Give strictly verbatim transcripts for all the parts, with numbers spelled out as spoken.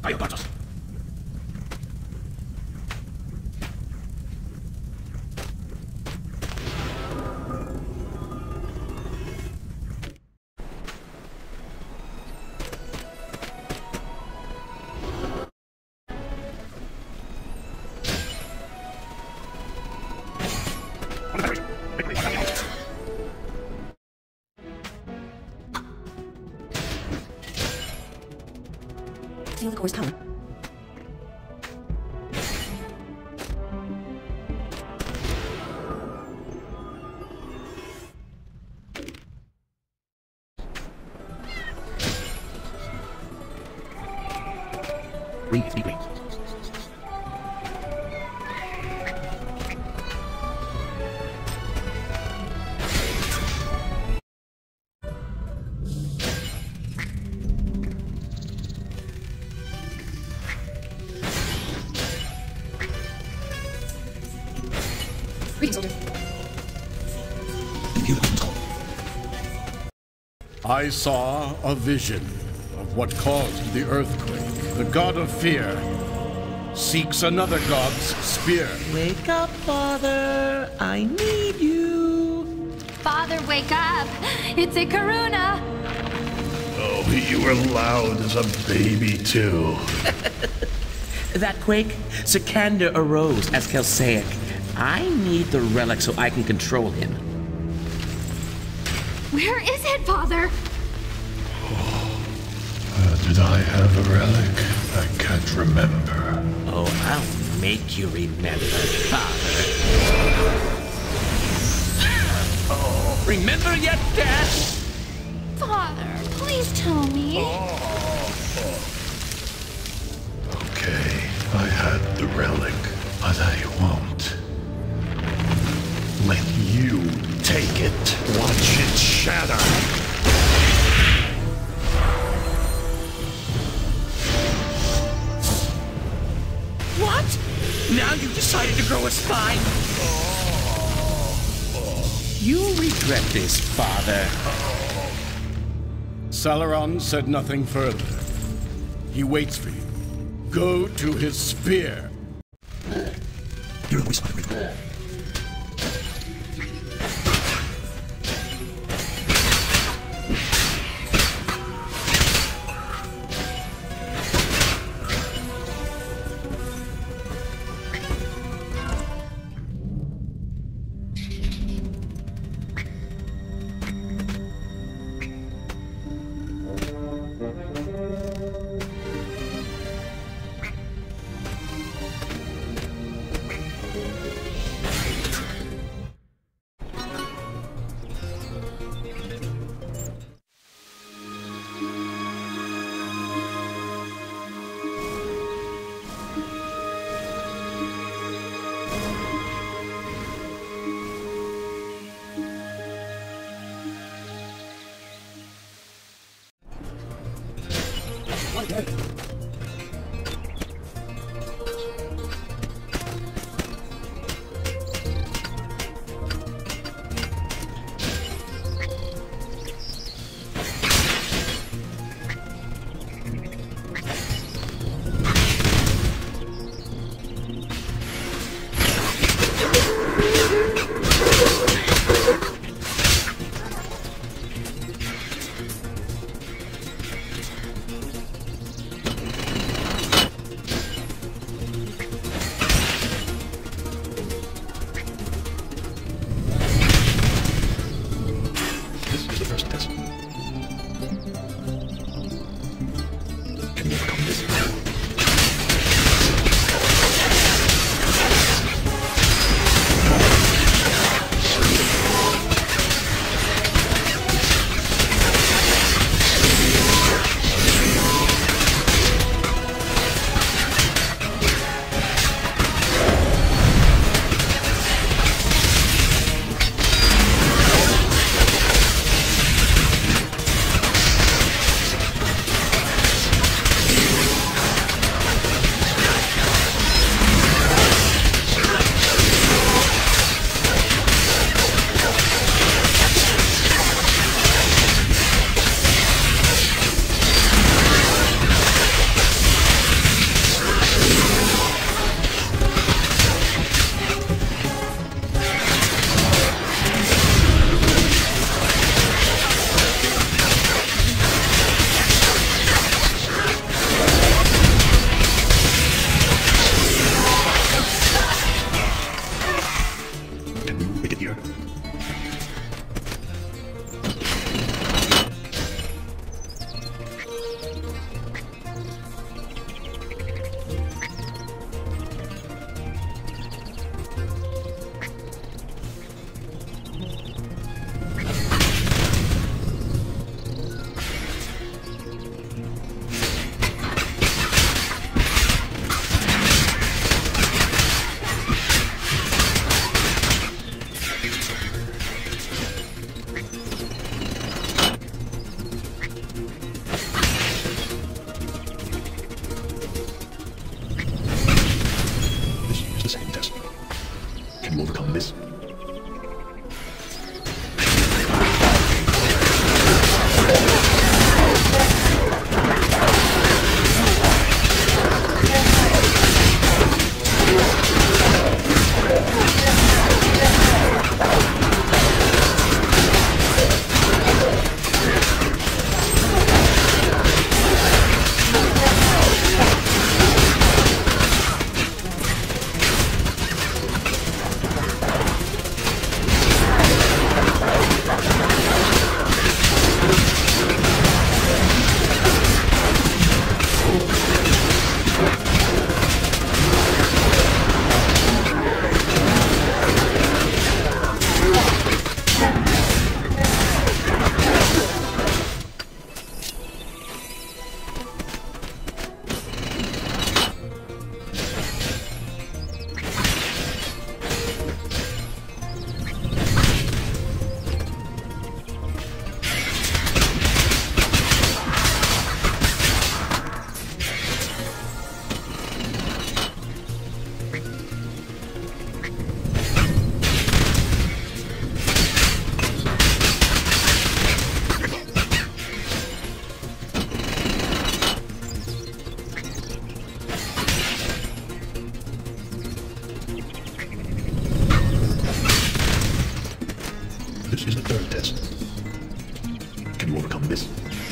Kayo patos. Steal the core's power. Read, speak, read. I saw a vision of what caused the earthquake. The god of fear seeks another god's spear. Wake up, Father. I need you. Father, wake up. It's a Karuna. Oh, you were loud as a baby, too. That quake, Sikander arose as Kelsaic. I need the relic so I can control him. Where is it, Father? Oh, uh, did I have a relic? I can't remember. Oh, I'll make you remember, Father. Oh, remember yet, Dad? Father, please tell me. Oh. Okay, I had the relic, but I won't let you take it. Watch it shatter. What? Now you decided to grow a spine? You regret this, Father. Salaron said nothing further. He waits for you. Go to his spear. You're always fine. this? This is the third test. Can you overcome this?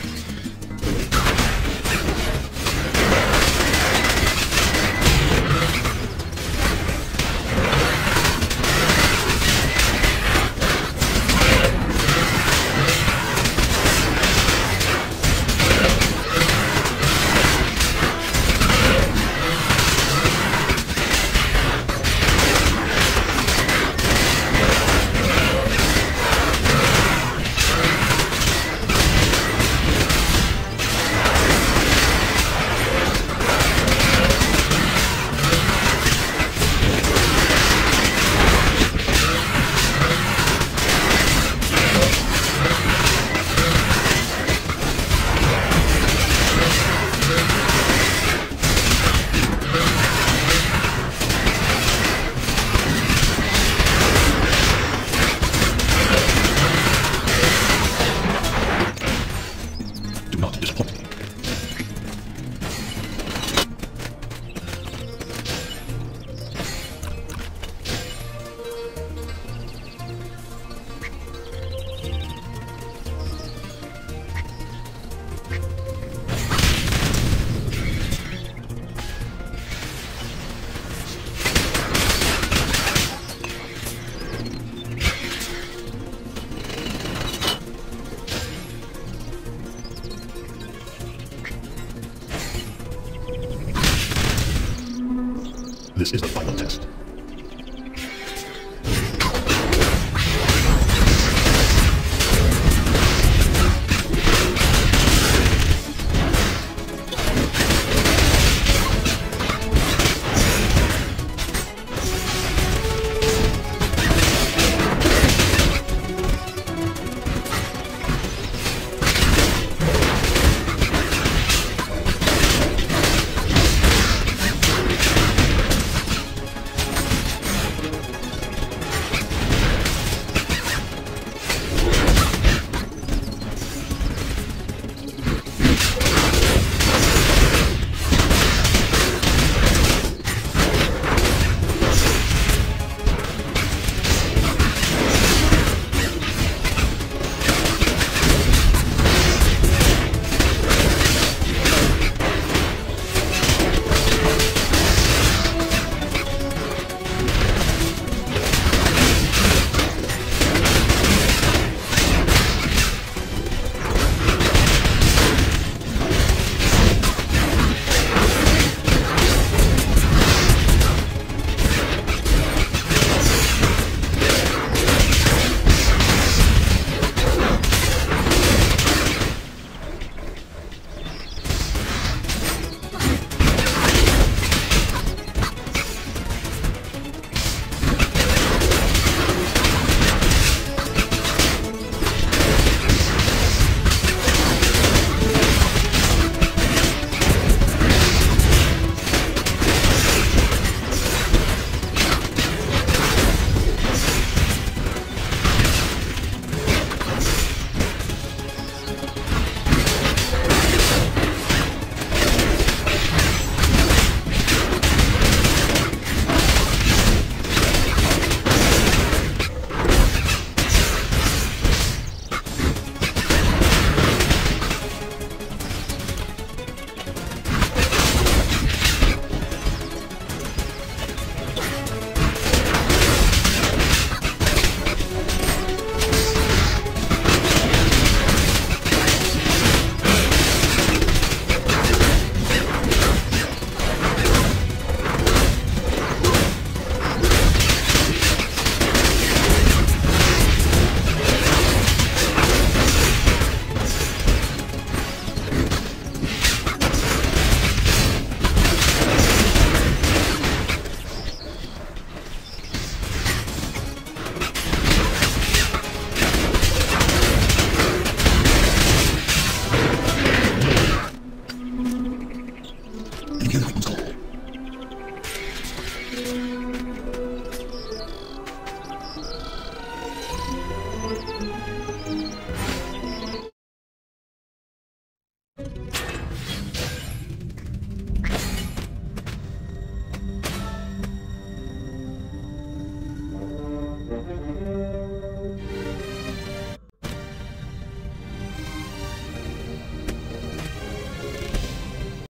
Not disappoint me. This is the final test.